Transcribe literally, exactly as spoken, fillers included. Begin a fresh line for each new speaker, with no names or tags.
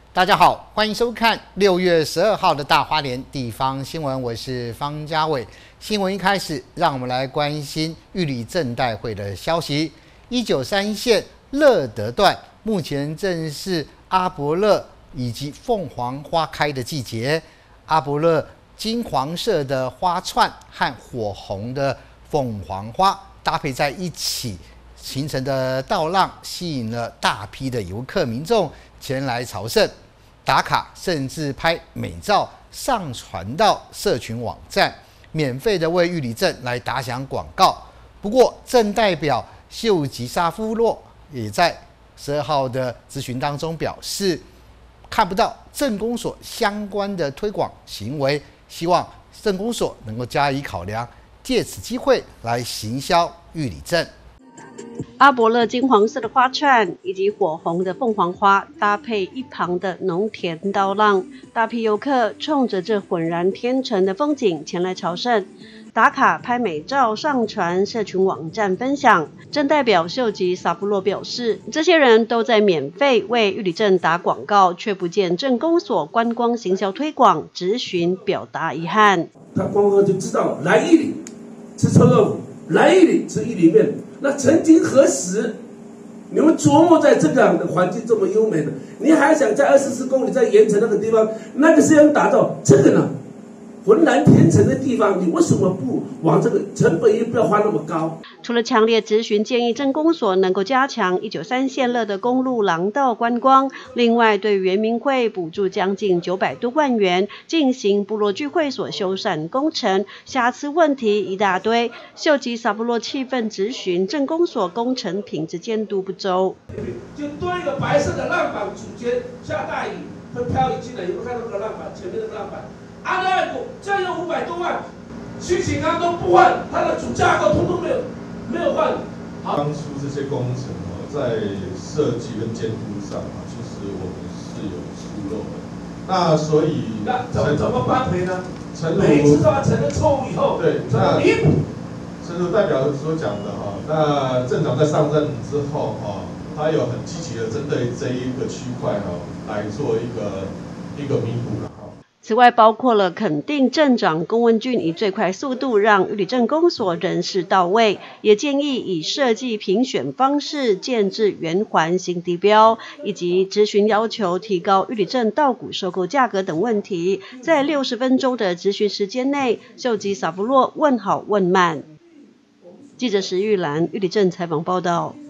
大家好，欢迎收看六月十二号的大花莲地方新闻，我是方家伟。新闻一开始，让我们来关心玉里镇代会的消息。一九三一线乐德段目前正是阿勃勒以及凤凰花开的季节。阿勃勒金黄色的花串和火红的凤凰花搭配在一起，形成的道浪吸引了大批的游客民众前来朝圣、打卡，甚至拍美照上传到社群网站，免费的为玉里镇来打响广告。不过，镇代表秀吉沙夫洛也在十二号的咨询当中表示，看不到镇公所相关的推广行为，希望镇公所能够加以考量，借此机会来行销玉里镇。
阿勃勒金黄色的花串以及火红的凤凰花搭配一旁的农田道浪，大批游客冲着这浑然天成的风景前来朝圣、打卡拍美照上传社群网站分享。镇代表秀吉萨布洛表示，这些人都在免费为玉里镇打广告，却不见镇公所观光行销推广质询，表达遗憾。
他光喝就知道来玉里吃臭豆腐，来玉里吃玉里面。那曾经何时，你们琢磨在这样的环境这么优美的，你还想在二十四公里在盐城那个地方，那个是要打造这个呢？浑然天成的地方，你为什么不往这个成本也不要花那么高？
除了强烈质询建议镇公所能够加强一九三线乐的公路廊道观光，另外对原民会补助将近九百多万元进行部落聚会所修缮工程，瑕疵问题一大堆。秀吉萨布洛气愤质询镇公所工程品质监督不周，
就多一个白色的浪板，主间下大雨会飘移进来，有没有看到那个浪板？前面那个浪板。阿德爱国这样有五百多万，徐景刚都不换，它的主架构通通没有没有换。
当初这些工程哦，在设计跟监督上啊，其实我们是有疏漏的。那所以
那怎么怎么挽回呢？
每
一次都要承认错误以后，
对，
怎么弥补？
陈如代表所讲的哈，那镇长在上任之后哈，他有很积极的针对这一个区块哈来做一个一个弥补了。
此外，包括了肯定镇长龚文俊以最快速度让玉里镇公所人事到位，也建议以设计评选方式建制圆环新地标，以及质询要求提高玉里镇稻谷收购价格等问题。在六十分钟的质询时间内，秀吉萨夫洛问好问满。记者石玉兰玉里镇采访报道。